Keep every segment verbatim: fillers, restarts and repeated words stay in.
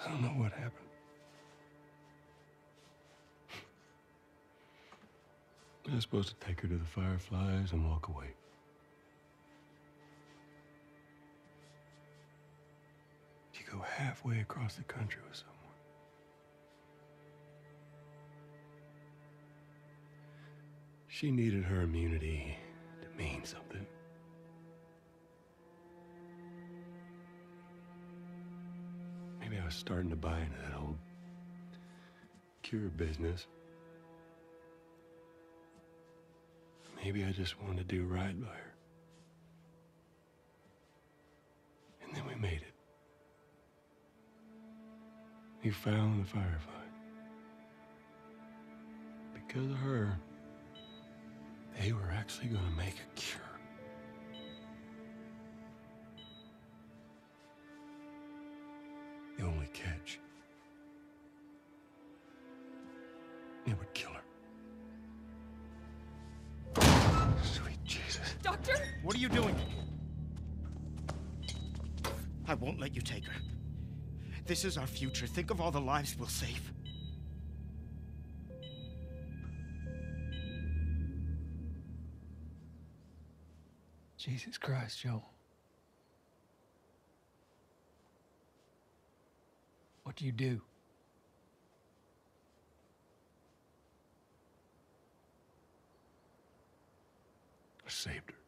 I don't know what happened. I was supposed to take her to the Fireflies and walk away. She go halfway across the country with someone. She needed her immunity to mean something. Maybe I was starting to buy into that old cure business. Maybe I just wanted to do right by her. And then we made it. We found the Firefly. Because of her, they were actually going to make a cure. The only catch, it would kill her. Sweet Jesus. Doctor? What are you doing? I won't let you take her. This is our future. Think of all the lives we'll save. Jesus Christ, Joe. What do you do? I saved her.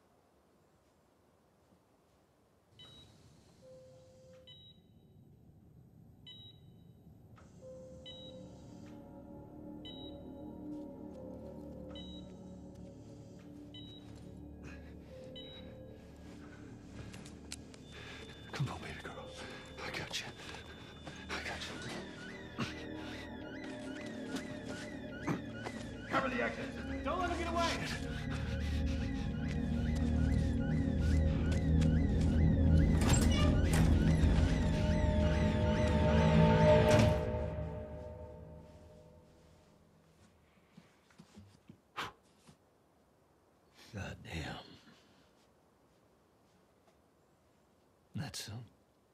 Come on, baby girl. I got you. I got you. Cover the exit. Don't let him get away. God damn. That's um.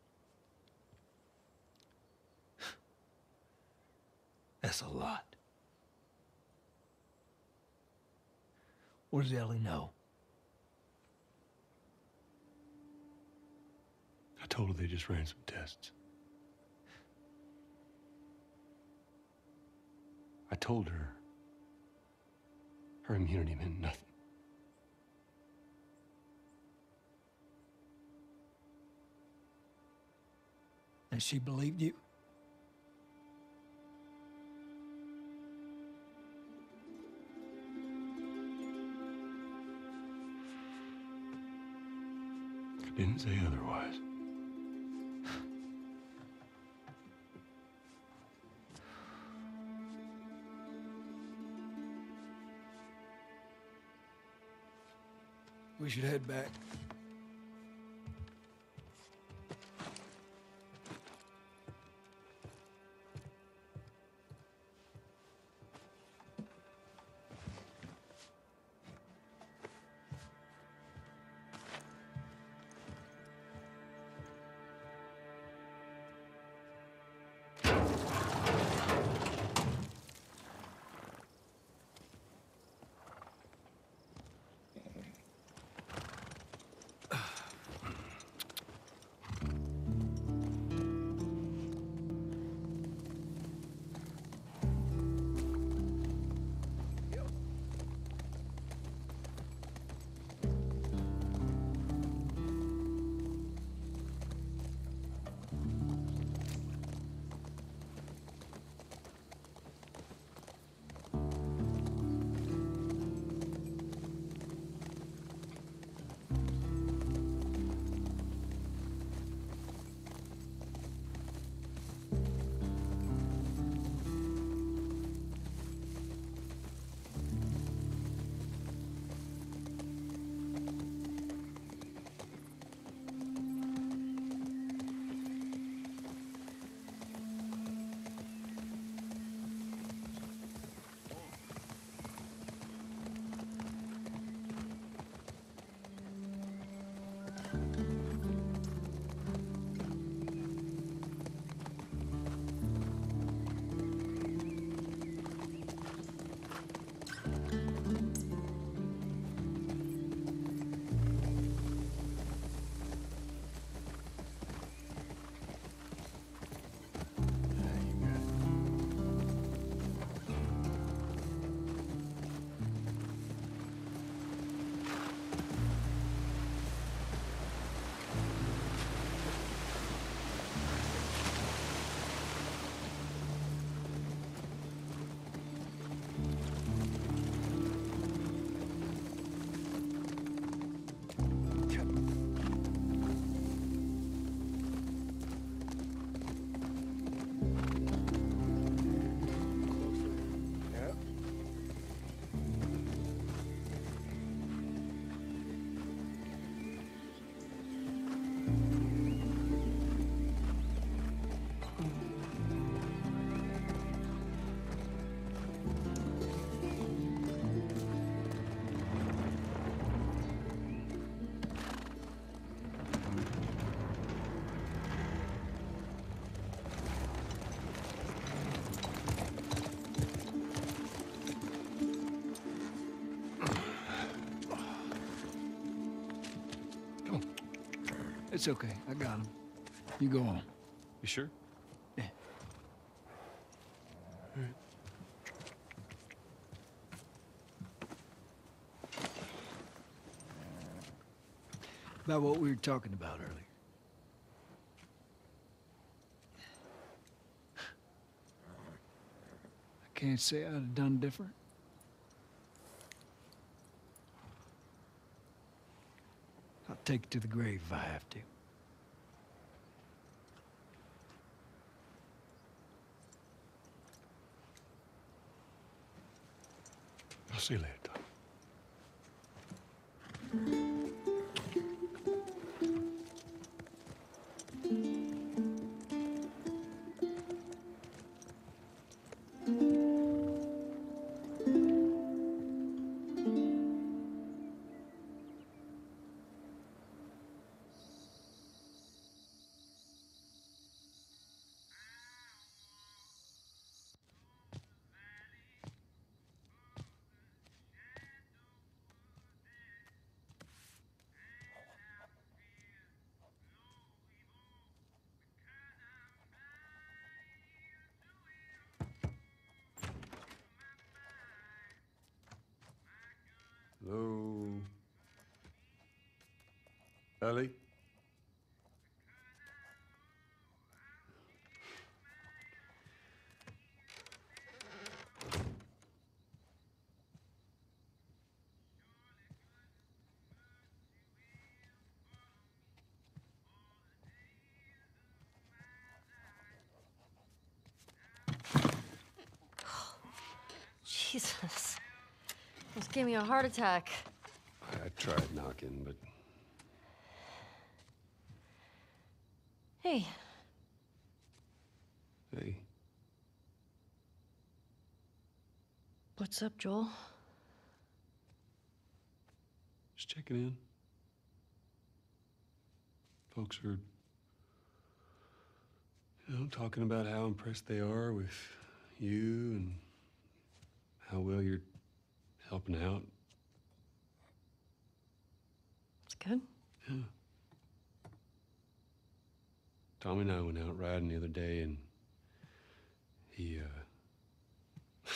That's a lot. What does Ellie know? I told her they just ran some tests. I told her her immunity meant nothing. And she believed you? I didn't say otherwise. We should head back. It's okay. I got him. You go on. You sure? Yeah. All right. About what we were talking about earlier. I can't say I'd have done different. I'll take it to the grave if I have to. I'll see you later, Tom. Hello? Ellie? Jesus. Almost gave me a heart attack. I tried knocking, but Hey, hey, what's up, Joel? just checking in. Folks are, you know, talking about how impressed they are with you and how well you're helping out. It's good. Yeah. Tommy and I went out riding the other day, and he, uh,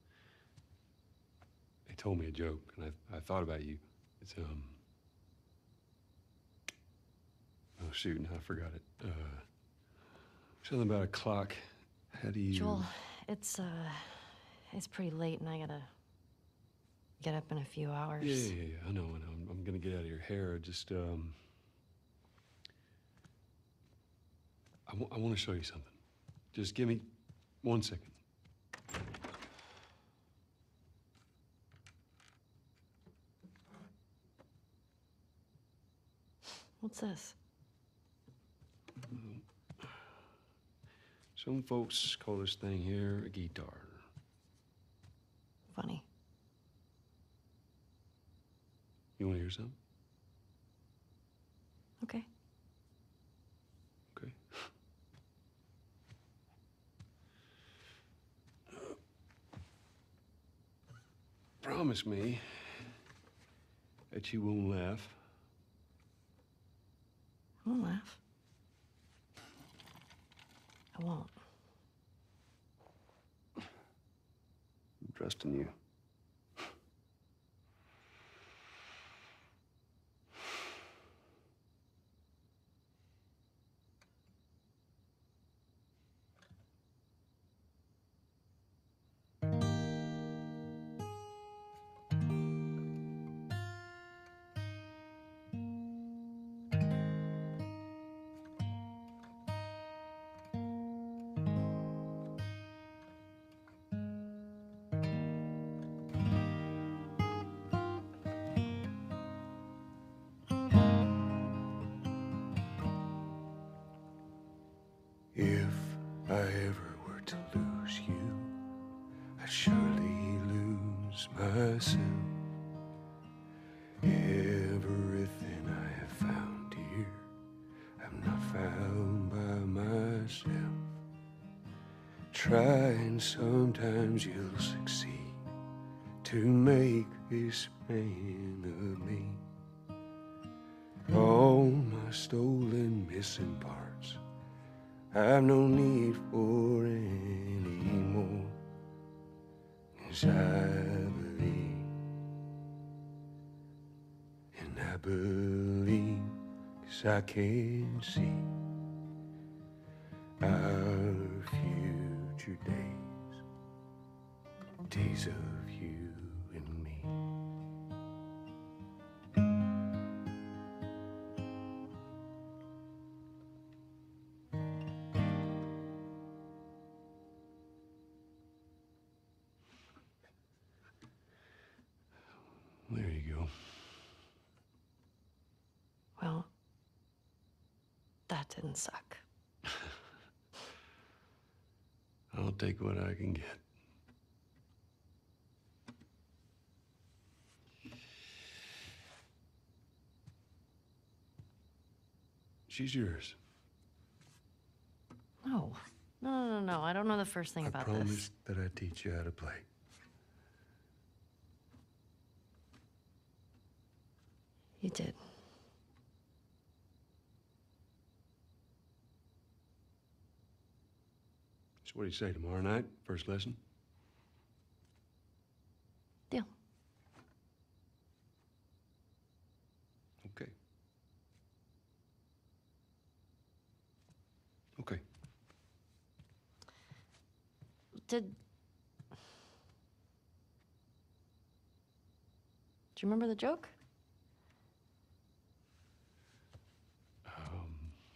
he told me a joke, and I, I thought about you. It's, um, oh, shoot, now I forgot it. Uh, something about a clock. How do you... Joel, it's, uh, it's pretty late, and I gotta get up in a few hours. Yeah, yeah, yeah, I know, I know. I'm, I'm gonna get out of your hair. Just, um... I, w I want to show you something. Just give me one second. What's this? Some folks call this thing here a guitar. Funny. You want to hear something? Okay. Okay. Promise me that you won't laugh. I won't laugh. I won't. I'm trusting you. If I ever were to lose you, I'd surely lose myself. Everything I have found here, I'm not found by myself. Try and sometimes you'll succeed to make this man of me. Oh, all my stolen missing parts. I've no need for any more. 'Cause I believe, and I believe 'cause I can see our future days, days of you and me. There you go. Well, that didn't suck. I'll take what I can get. She's yours. No. No, no, no, no. I don't know the first thing I about promised this. that I'd teach you how to play. You did. So what do you say, tomorrow night, first lesson? Deal. Okay. Okay. Did... Do you remember the joke? Um,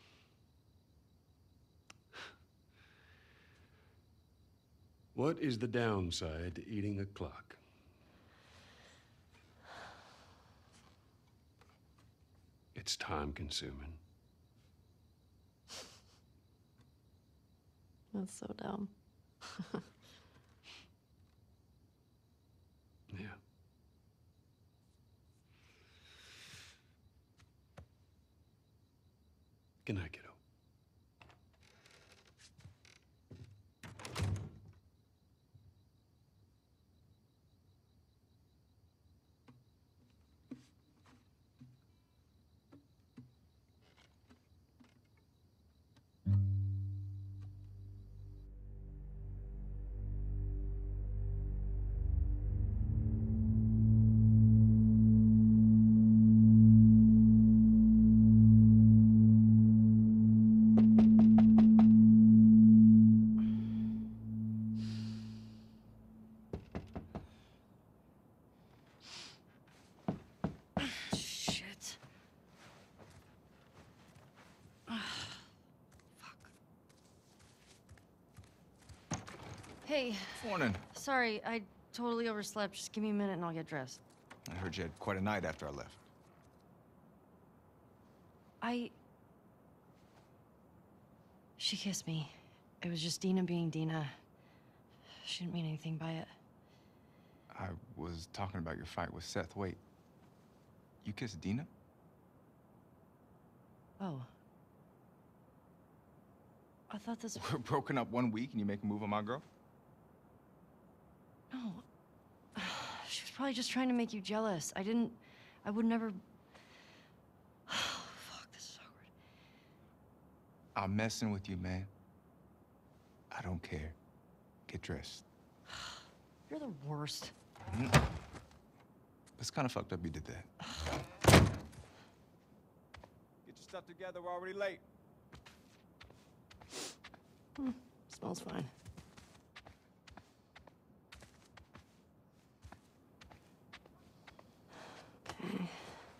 what is the downside to eating a clock? It's time consuming. That's so dumb. Yeah. Good night, kiddo. Shit. Hey, Morning. sorry, I totally overslept. Just give me a minute and I'll get dressed. I heard you had quite a night after I left. I... She kissed me. It was just Dina being Dina. She didn't mean anything by it. I was talking about your fight with Seth. Wait, you kissed Dina? Oh. I thought this... We're broken up one week and you make a move on my girl? No. She was probably just trying to make you jealous. I didn't... I would never... Oh, fuck, this is awkward. I'm messing with you, man. I don't care. Get dressed. You're the worst. Mm. It's kind of fucked up you did that. Get your stuff together, we're already late. Hmm, smells fine. Okay.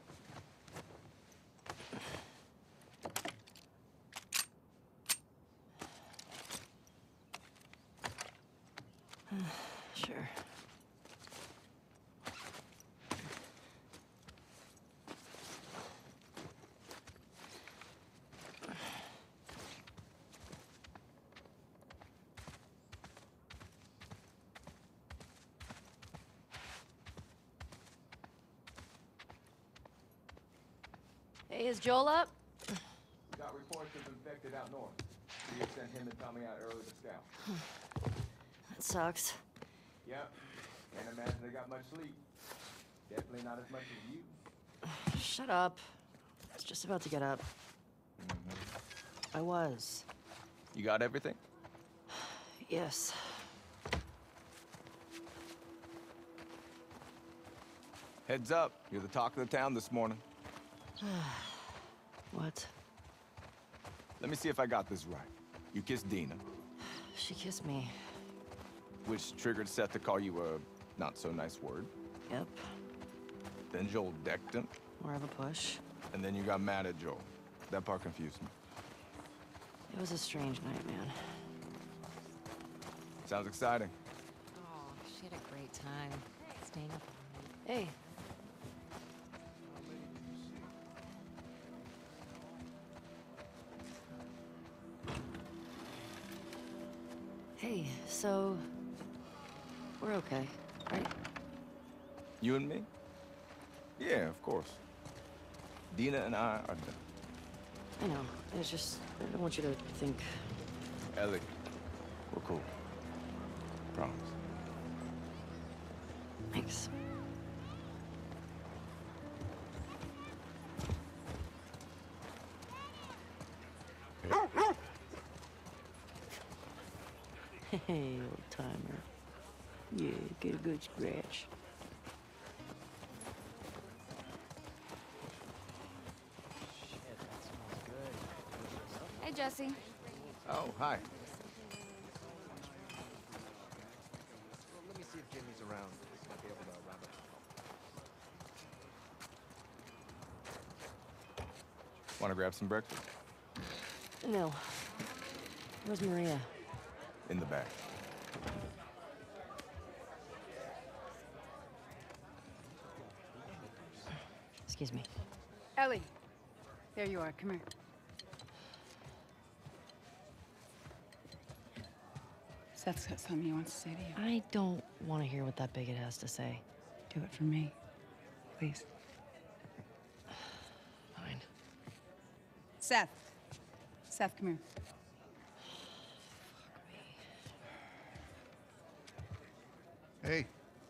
Sure. Hey, is Joel up? Got reports of infected out north. We have sent him and Tommy out early to scout. That sucks. Yep. Can't imagine they got much sleep. Definitely not as much as you. Shut up. was just about to get up. I was. You got everything? Yes. Heads up, you're the talk of the town this morning. What? Let me see if I got this right. You kissed Dina, She kissed me. which triggered Seth to call you a not-so-nice word. Yep. Then Joel decked him, More of a push. and then you got mad at Joel. That part confused me. It was a strange night, man. Sounds exciting. Oh, she had a great time. Staying up all night. Hey. Hey, so... We're okay, right? You and me? Yeah, of course. Dina and I are done. I know. It's just... I don't want you to think... Ellie, we're cool. Promise. Thanks. Hey, old timer. Yeah, get a good scratch. Hey, Jesse. Oh, hi. Let me see if Jimmy's around. Might be able to wrap it. Want to grab some breakfast? No. Where's Maria? In the back. Excuse me. Ellie. There you are. Come here. Seth's got something he wants to say to you. I don't want to hear what that bigot has to say. Do it for me. Please. Fine. Seth. Seth, come here. Hey.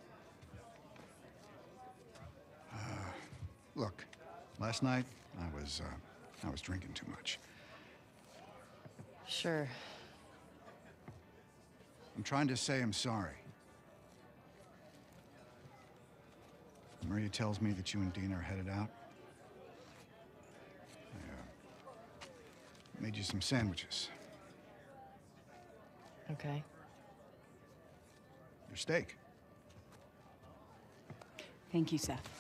Uh, look, last night I was, uh, I was drinking too much. Sure. I'm trying to say I'm sorry. Maria tells me that you and Dina are headed out. I, uh, made you some sandwiches. Okay. Your steak. Thank you, Seth.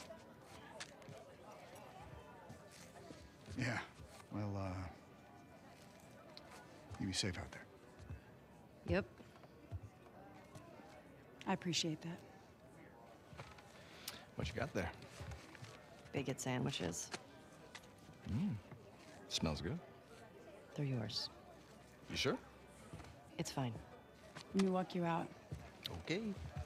Yeah. Well, uh, you be safe out there. Yep. I appreciate that. What you got there? Bigot sandwiches. Mmm. Smells good. They're yours. You sure? It's fine. Let me walk you out. Okay.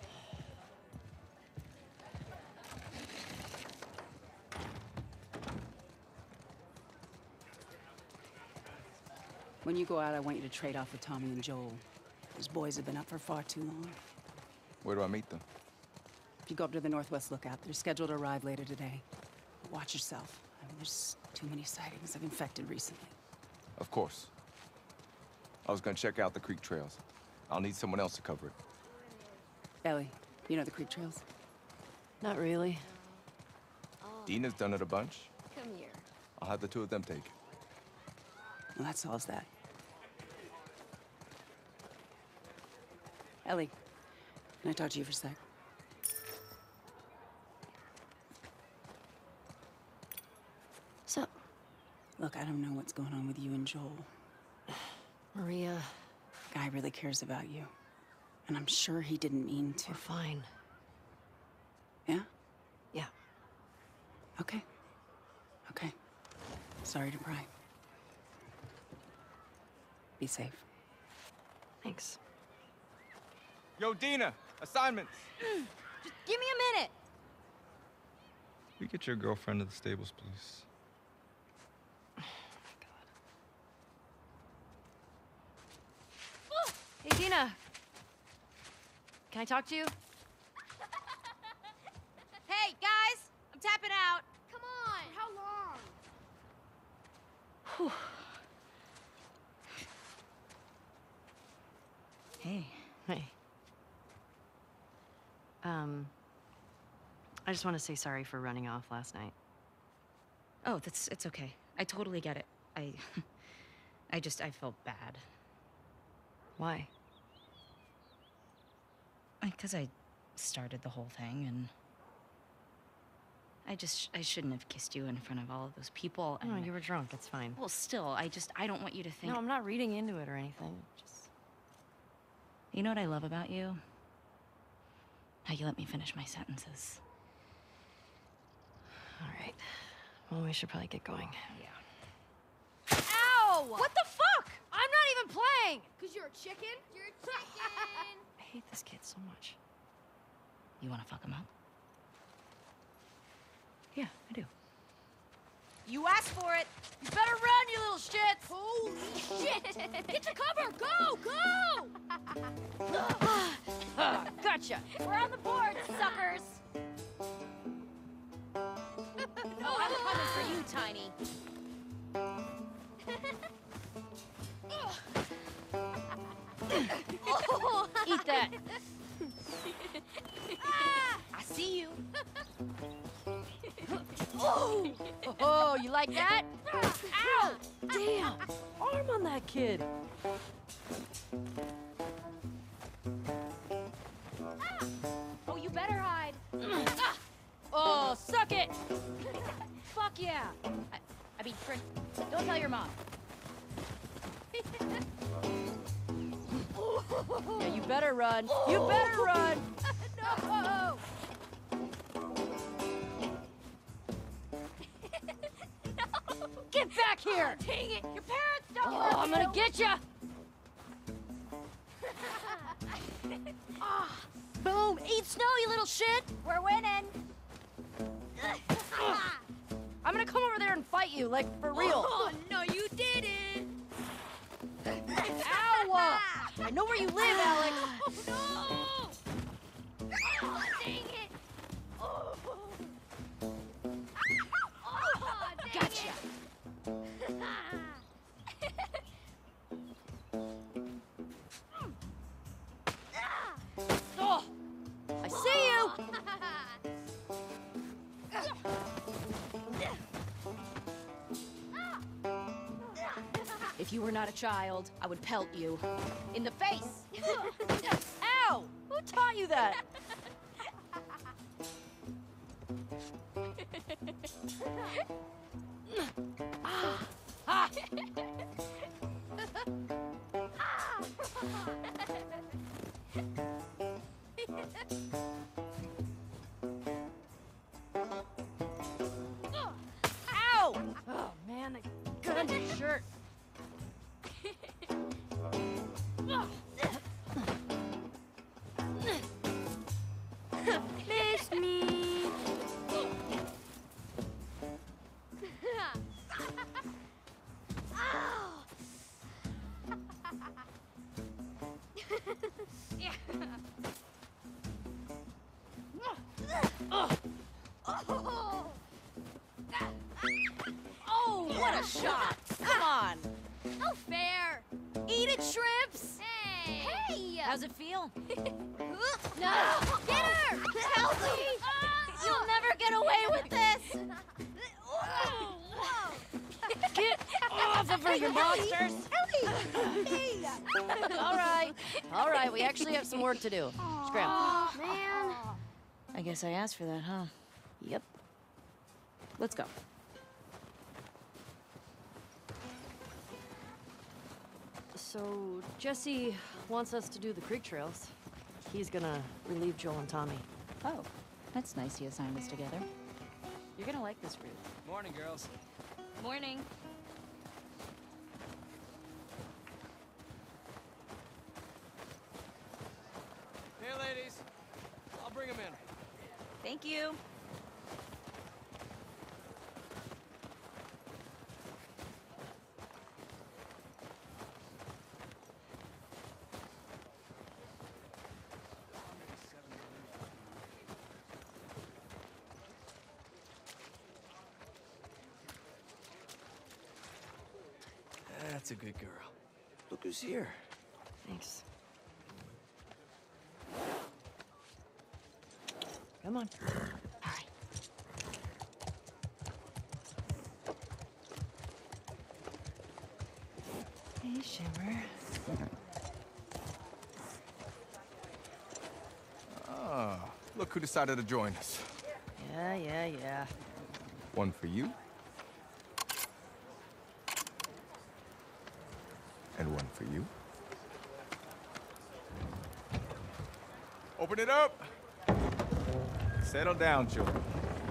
When you go out, I want you to trade off with Tommy and Joel. Those boys have been up for far too long. Where do I meet them? If you go up to the Northwest Lookout, they're scheduled to arrive later today. Watch yourself. I mean, there's too many sightings of infected recently. Of course. I was gonna check out the creek trails. I'll need someone else to cover it. Ellie, you know the creek trails? Not really. Dina's done it a bunch. Come here. I'll have the two of them take it. Well, that solves that. Ellie, can I talk to you for a sec? So, Look, I don't know what's going on with you and Joel. Maria, Guy really cares about you. And I'm sure he didn't mean to. we're fine. Yeah? Yeah. Okay. Okay. Sorry to pry. Be safe. Thanks. Yo, Dina! Assignments! Just give me a minute. We get your girlfriend to the stables, please. Hey, Dina. Can I talk to you? Hey, guys! I'm tapping out. Come on. How long? Um, I just want to say sorry for running off last night. Oh, that's it's okay. I totally get it. I I just I felt bad. Why? Because I started the whole thing, and I just I shouldn't have kissed you in front of all of those people. And No, you were drunk. It's fine. Well, still, I just I don't want you to think. No, I'm not reading into it or anything. Just You know what I love about you? How you let me finish my sentences. all right. Well, we should probably get going. Yeah. Ow! What the fuck? I'm not even playing. Cause you're a chicken? You're a chicken! I hate this kid so much. You want to fuck him up? Yeah, I do. You asked for it. You better run, you little shits. Holy shit! Get to cover! Go! Go! Ah, gotcha. We're on the board, suckers! No, I'm coming for you, Tiny. Eat that. I see you. Oh, oh, you like that? Ow! Damn, arm on that kid. Oh, you better hide. Oh, suck it. Fuck yeah. I, I mean, Fred, don't tell your mom. Yeah, you better run. You better run. No! Get back here. Dang it! Your parents don't Oh, love I'm gonna you. get ya. Ah, Boom. Eat snow, you little shit. we're winning. I'm gonna come over there and fight you, like, for real. Oh, no, you didn't. Ow! I know where you live, Alex. Oh, no! Oh, dang it! Oh, oh dang Gotcha. it! Oh, I see you. If you were not a child, I would pelt you. In the face! Ow! Who taught you that? Ah. Ah. Ow! Oh, man, I got under your shirt. Miss me. Ow. Yeah. Ugh. Oh. Oh, what a shot! Come on! No fair. Eat it, shrimps! Hey. Hey. How's it feel? No. Get her. Help me. You'll never get away with this! Get off of her, you monsters! All right, all right, we actually have some work to do. Scram. Oh, man. I guess I asked for that, huh? Yep. Let's go. So, Jesse wants us to do the creek trails. He's gonna relieve Joel and Tommy. Oh, that's nice he assigned us together. You're gonna like this route. Morning, girls. Morning. Hey, ladies. I'll bring them in. Thank you. That's a good girl. Look who's here. Thanks. Come on. All right. Hey, Shimmer. Ah, look who decided to join us. Yeah, yeah, yeah. One for you. And one for you. Open it up! Settle down, children.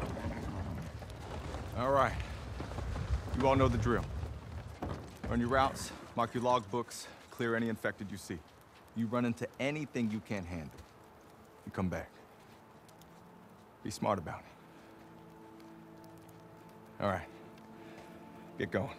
All right. You all know the drill. Run your routes, mark your log books, clear any infected you see. You run into anything you can't handle, you come back. Be smart about it. All right. Get going.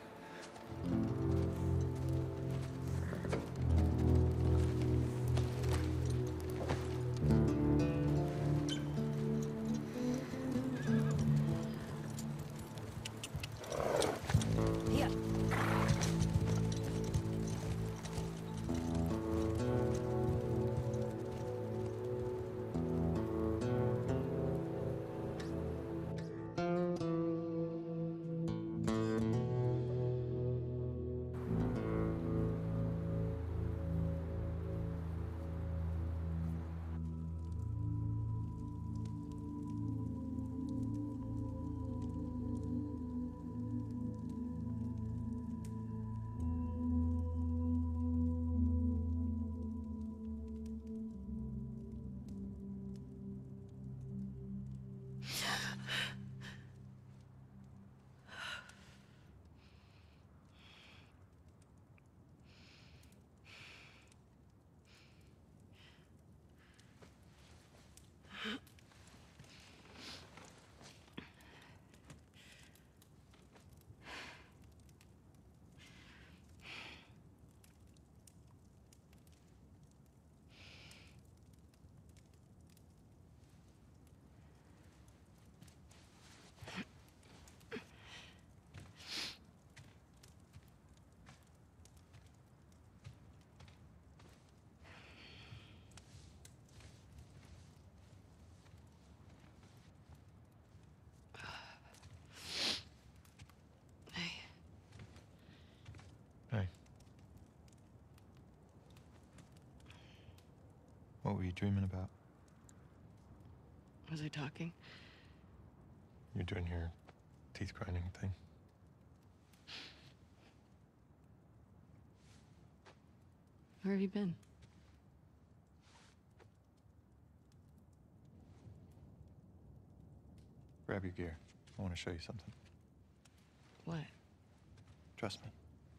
What were you dreaming about? Was I talking? You're doing your teeth grinding thing. Where have you been? Grab your gear. I want to show you something. What? Trust me.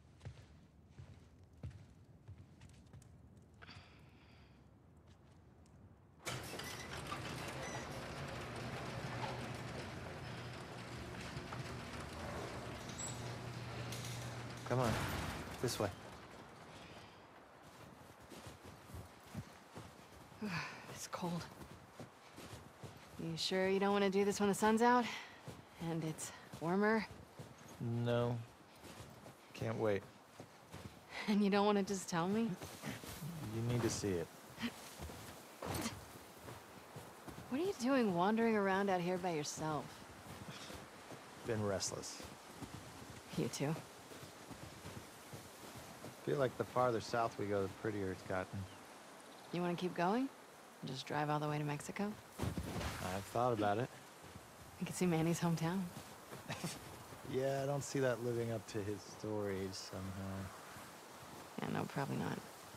Come on. This way. It's cold. You sure you don't want to do this when the sun's out? And it's warmer? No. Can't wait. And you don't want to just tell me? You need to see it. What are you doing wandering around out here by yourself? Been restless. You too? Feel like the farther south we go, the prettier it's gotten. You want to keep going? Just drive all the way to Mexico? I've thought about it. You can see Manny's hometown. Yeah, I don't see that living up to his stories somehow. Yeah, no, probably not.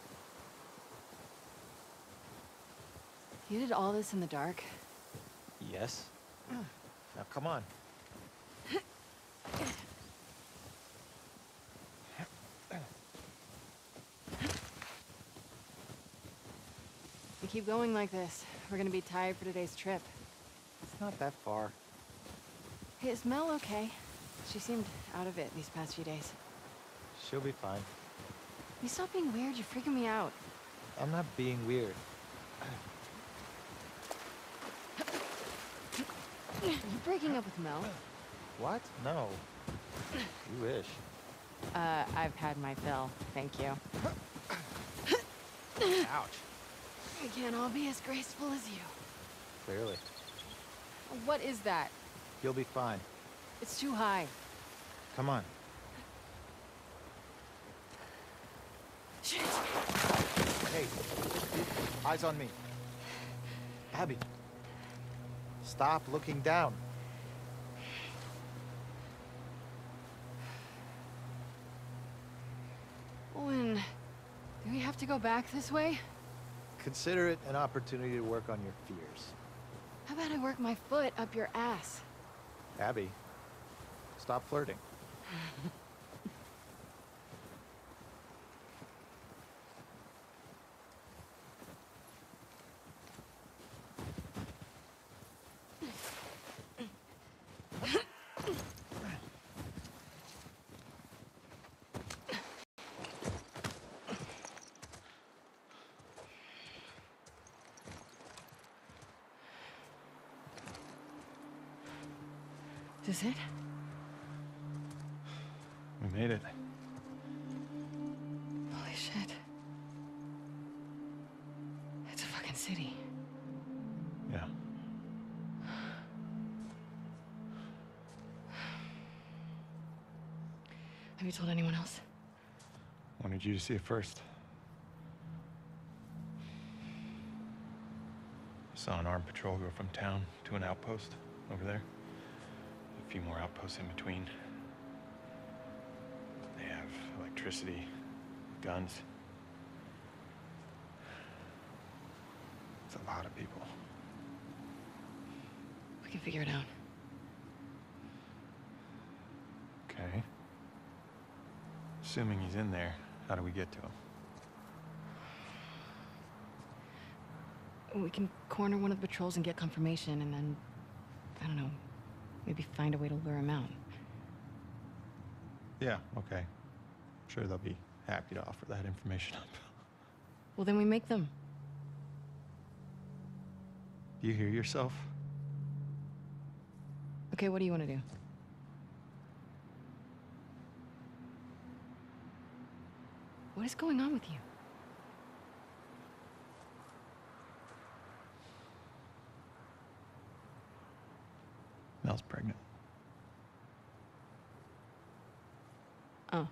You did all this in the dark? Yes. Now come on. You keep going like this, we're gonna be tired for today's trip. It's not that far. Hey, is Mel okay? She seemed out of it these past few days. She'll be fine. You stop being weird, you're freaking me out. I'm not being weird. You breaking up with Mel? What? No. You wish. Uh, I've had my fill, thank you. Ouch. We can't all be as graceful as you. Clearly. what is that? You'll be fine. It's too high. Come on. Shit! Hey, eyes on me. Abby. Stop looking down. Owen, do we have to go back this way? Consider it an opportunity to work on your fears. How about I work my foot up your ass? Abby, stop flirting. Is this it? We made it. Holy shit. It's a fucking city. Yeah. Have you told anyone else? Wanted you to see it first. Saw an armed patrol go from town to an outpost over there. A few more outposts in between. They have electricity, guns. It's a lot of people. We can figure it out. Okay. Assuming he's in there, how do we get to him? We can corner one of the patrols and get confirmation, and then, I don't know, maybe find a way to lure him out. Yeah, okay. I'm sure they'll be happy to offer that information up. Well, then we make them. Do you hear yourself? Okay, what do you want to do? What is going on with you? Mel's pregnant. Oh.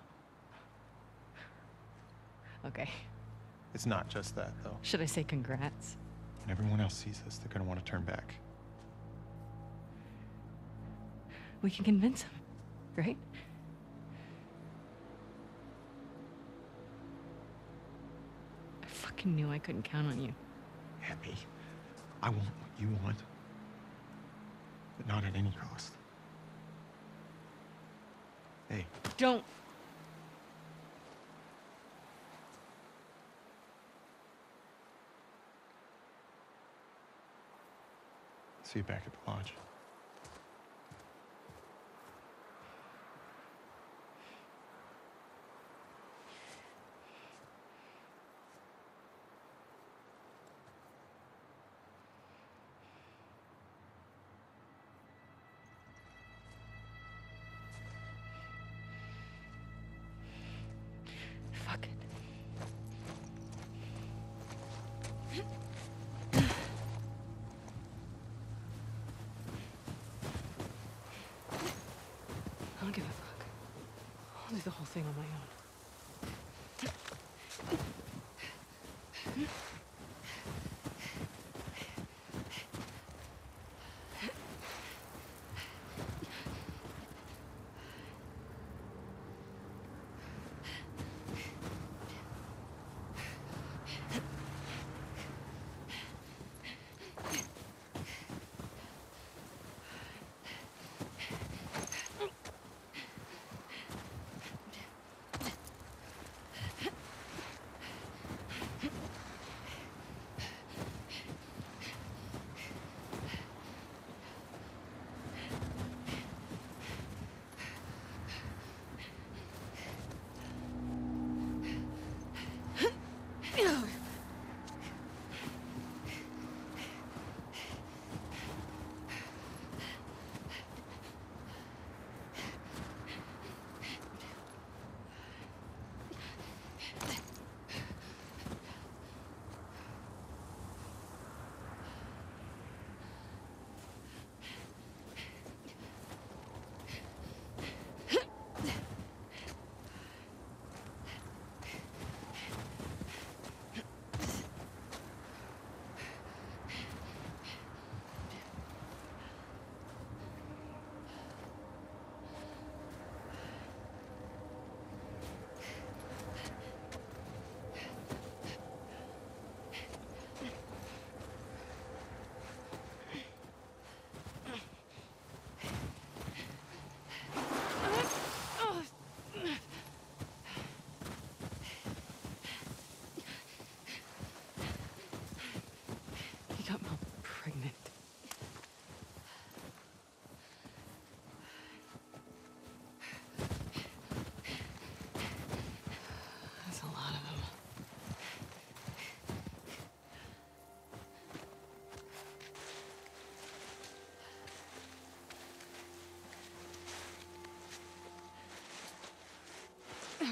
Okay. It's not just that, though. Should I say congrats? When everyone else sees this, they're gonna want to turn back. We can convince him, right? I fucking knew I couldn't count on you. Abby, I want what you want. But not at any cost. Hey. Don't. See you back at the lodge. Fuck it. I don't give a fuck. I'll do the whole thing on my own.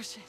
shit.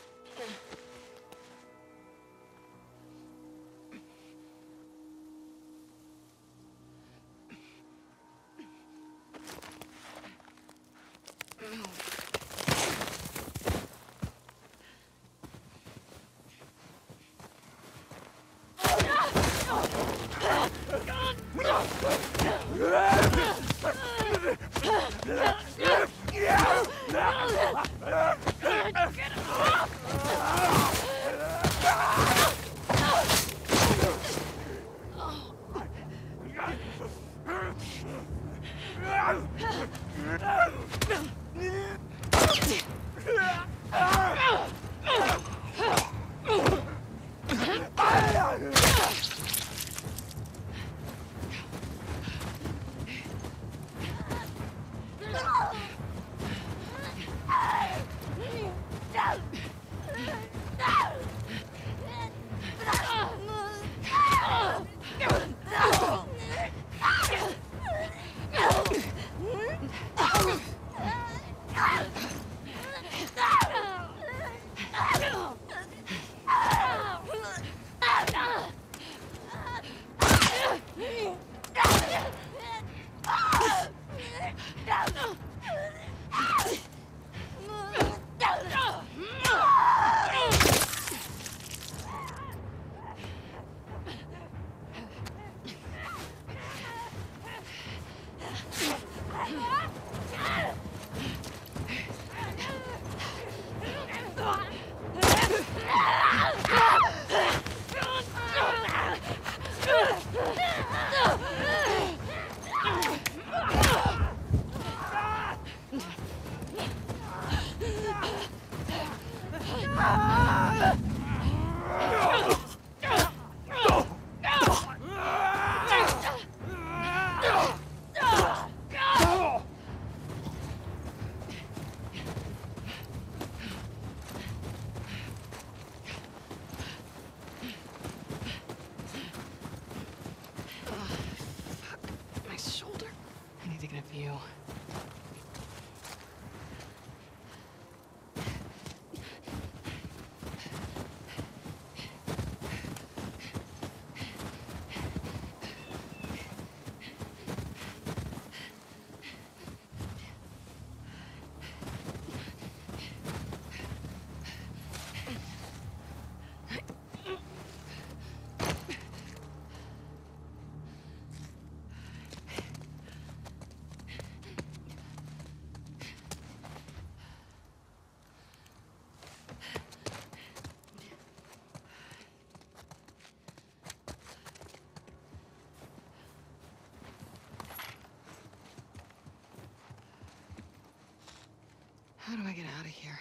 How do I get out of here?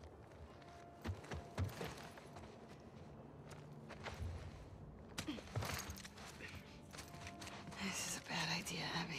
This is a bad idea, Abby.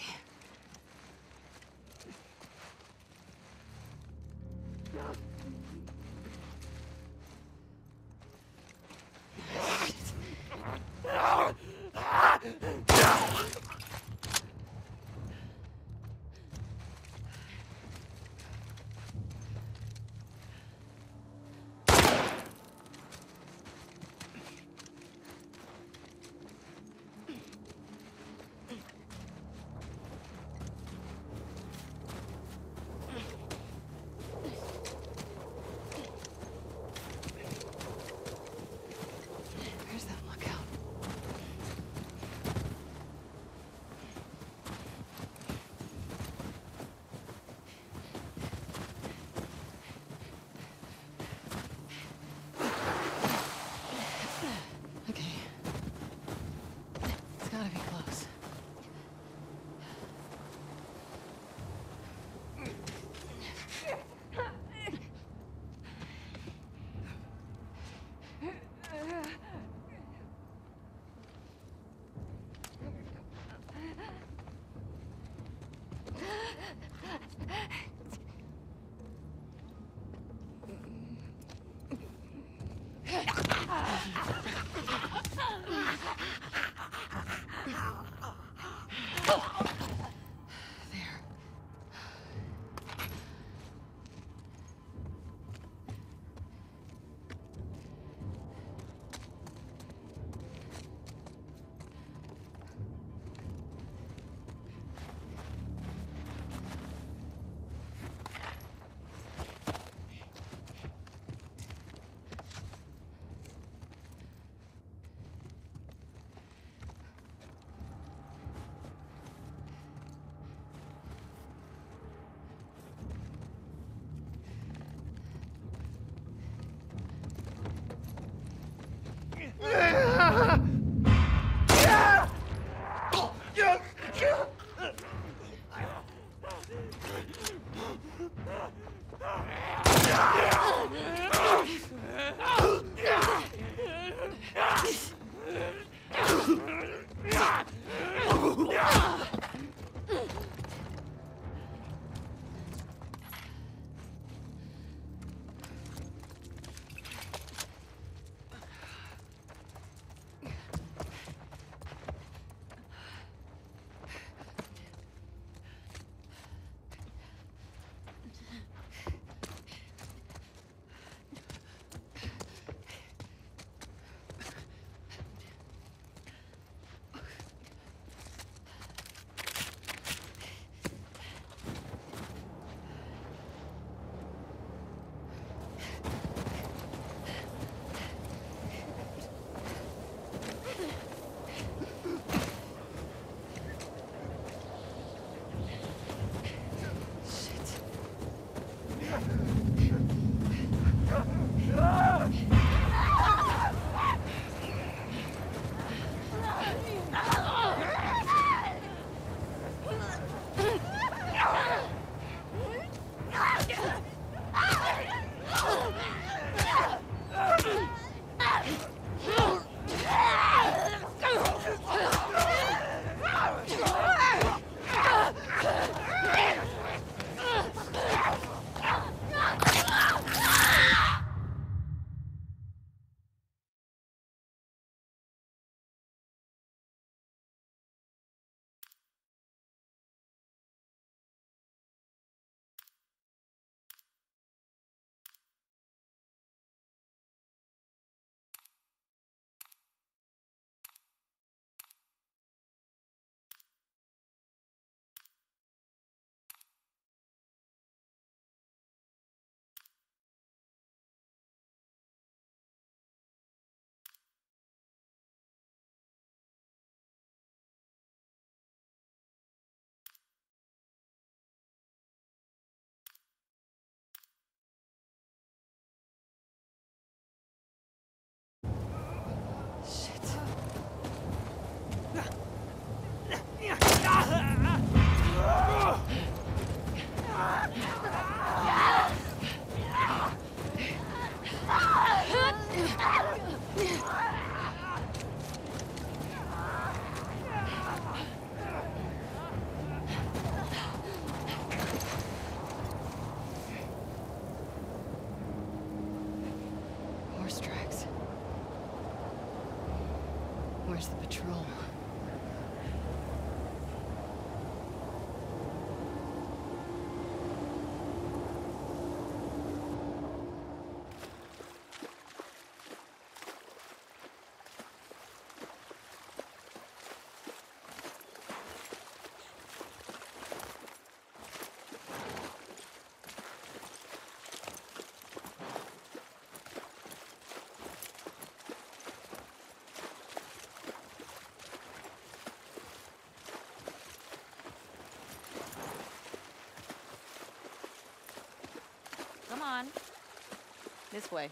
This way.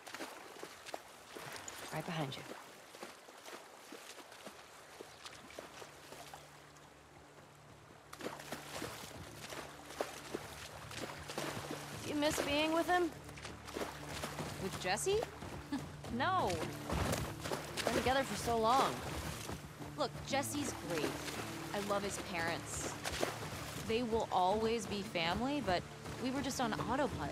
Right behind you. Do you miss being with him? With Jesse? No. Been together for so long. Look, Jesse's great. I love his parents. They will always be family, but we were just on autopilot.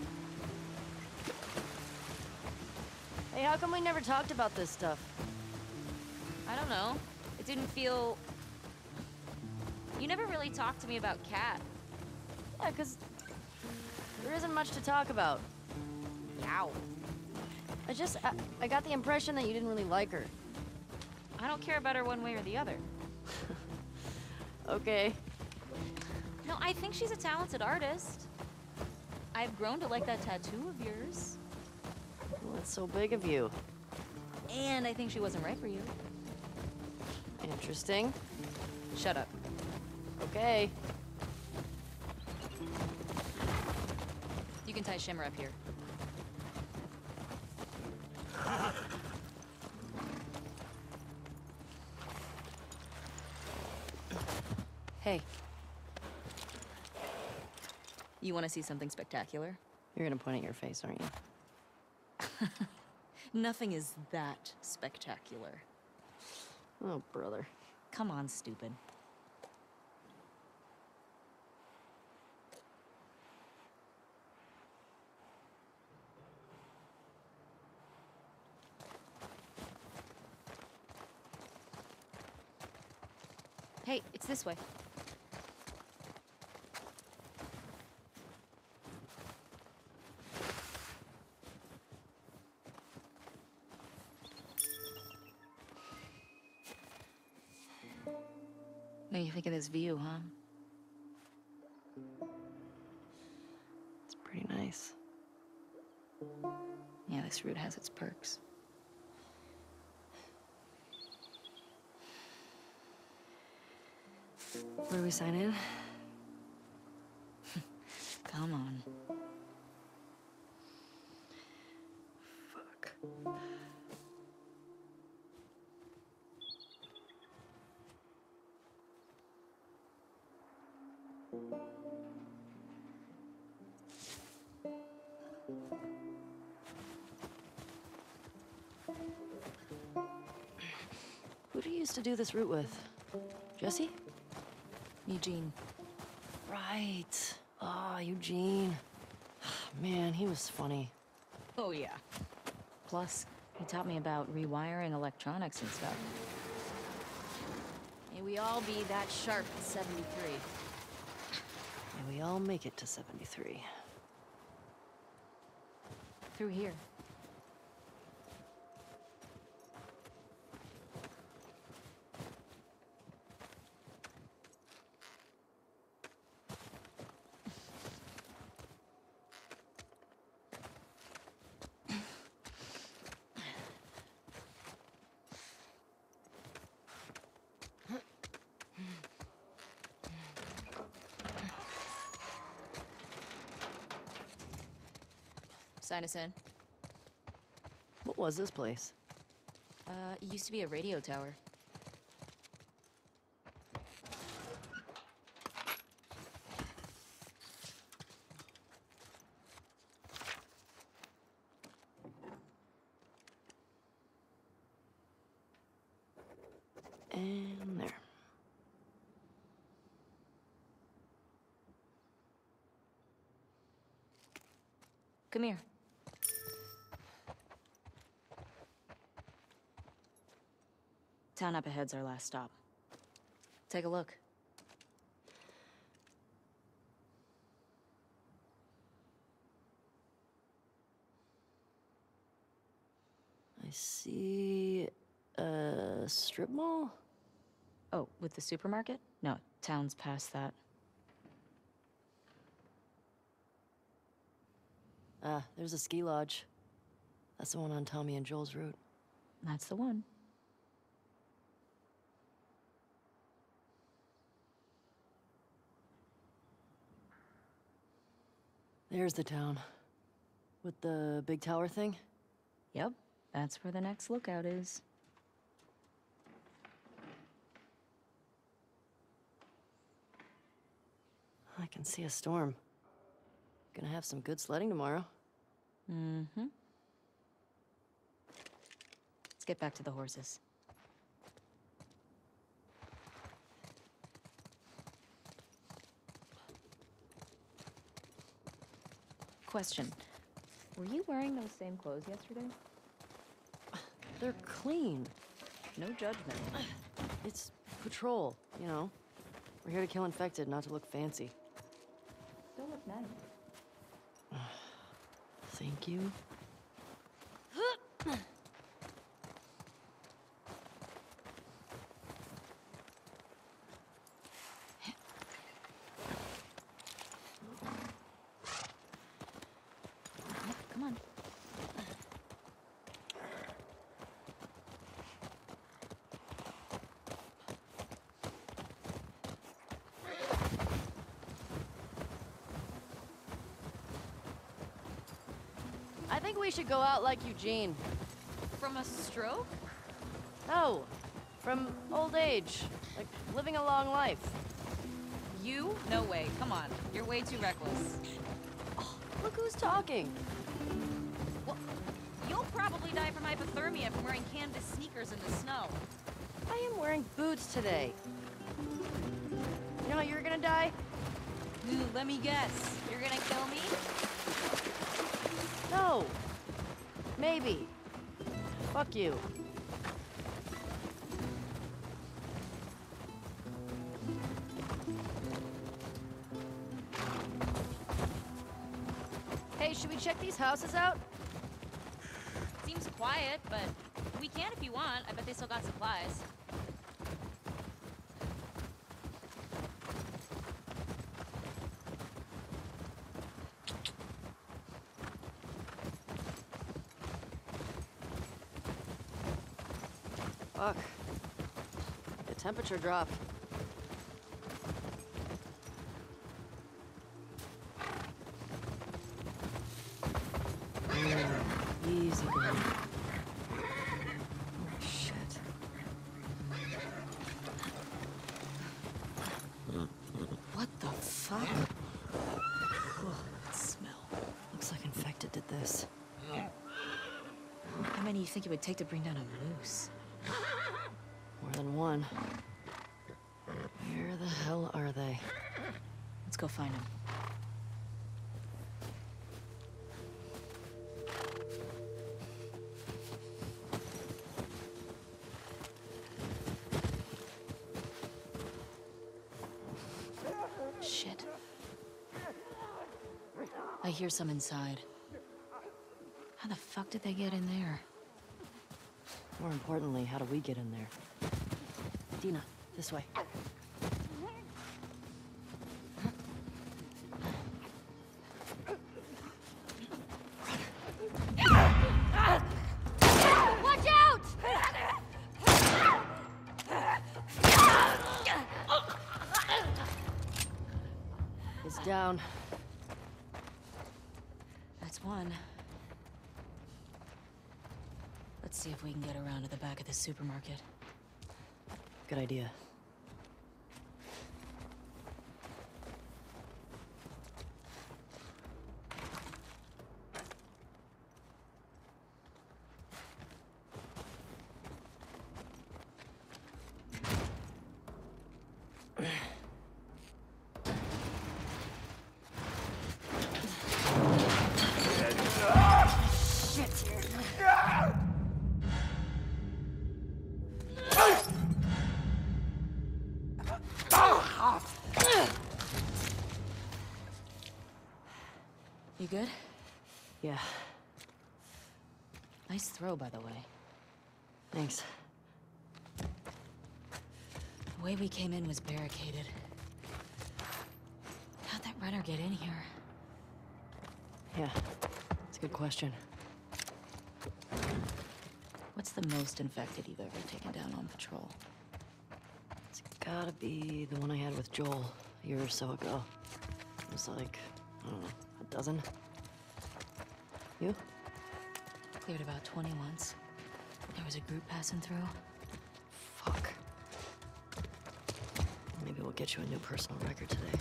Hey, how come we never talked about this stuff? I don't know. It didn't feel... You never really talked to me about Kat. Yeah, because there isn't much to talk about. Ow. I just, I, I got the impression that you didn't really like her. I don't care about her one way or the other. Okay. No, I think she's a talented artist. I've grown to like that tattoo of yours. Well, that's so big of you. And I think she wasn't right for you. Interesting. Shut up. Okay. You can tie Shimmer up here. Hey. You want to see something spectacular? You're gonna point at your face, aren't you? Nothing is that spectacular. Oh, brother. Come on, stupid. Hey, it's this way. What do you think of this view, huh? It's pretty nice. Yeah, this route has its perks. Where do we sign in? Come on. Fuck. Who do you used to do this route with? Jesse? Eugene. Right. Ah, Eugene. Man, he was funny. Oh, yeah. Plus, he taught me about rewiring electronics and stuff. May we all be that sharp at seventy-three. May we all make it to seventy-three. Through here. Sign us in. What was this place? Uh, it used to be a radio tower. And there. Come here. Town up ahead's our last stop. Take a look. I see a strip mall? Oh, with the supermarket? No, town's past that. Ah, there's a ski lodge. That's the one on Tommy and Joel's route. That's the one. There's the town. With the big tower thing? Yep, that's where the next lookout is. I can see a storm. Gonna have some good sledding tomorrow. Mm-hmm. Let's get back to the horses. Question. Were you wearing those same clothes yesterday? They're clean. No judgment. It's patrol, you know. We're here to kill infected, not to look fancy. Still look nice. Thank you. Come on. I think we should go out like Eugene. From a stroke? No, from old age. Like, living a long life. You? No way. Come on. You're way too reckless. Oh, look who's talking. Well, you'll probably die from hypothermia from wearing canvas sneakers in the snow. I am wearing boots today. You know how you're gonna die? Ooh, let me guess. You're gonna kill me? No. Maybe. Fuck you. Hey, should we check these houses out? Seems quiet, but we can if you want. I bet they still got supplies. Fuck. The temperature dropped. Easy going. Oh, shit. What the fuck? Ugh, that smell. Looks like infected did this. How many do you think it would take to bring down a moose? More than one. Where the hell are they? Let's go find them. Shit. I hear some inside. How the fuck did they get in there? More importantly, how do we get in there? Dina, this way. Watch out! It's down. That's one. Let's see if we can get around to the back of the supermarket. Good idea. You good? Yeah, Nice throw, by the way. thanks. The way we came in was barricaded. How'd that runner get in here? Yeah, it's a good question. What's the most infected you've ever taken down on patrol? It's gotta be the one I had with Joel a year or so ago. It was like, I don't know, a dozen? You? Cleared about twenty once. There was a group passing through. Fuck. Maybe we'll get you a new personal record today.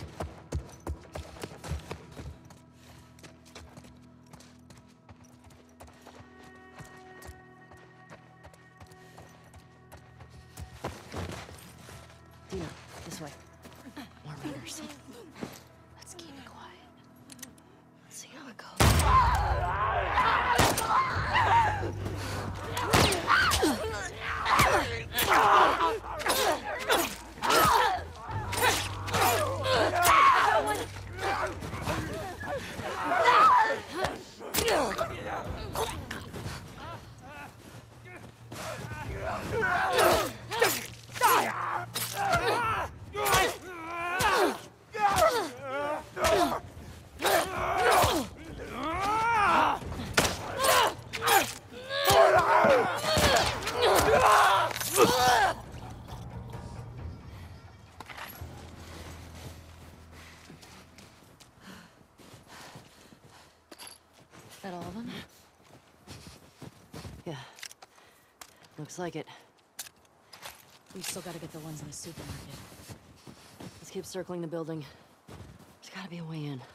Dina, this way. More runners. Let's keep it quiet. Let's see how it goes. That all of them? Yeah. Looks like it. We still gotta get the ones in the supermarket. Let's keep circling the building. There's gotta be a way in.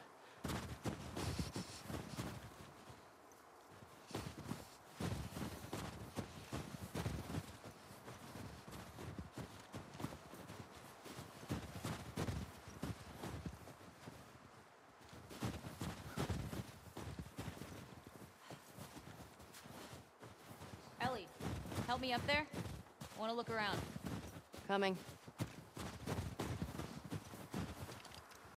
Ellie, help me up there. I want to look around. Coming.